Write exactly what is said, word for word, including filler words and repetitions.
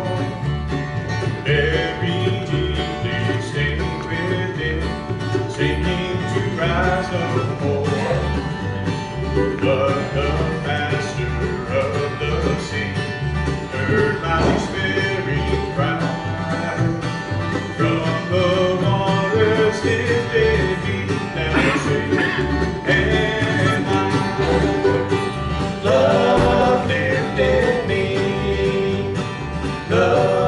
Every deeply staying within, sinking to rise no more. But the master of the sea heard my despairing cry. From the waters lifted me, now say, and I, love lifted me, love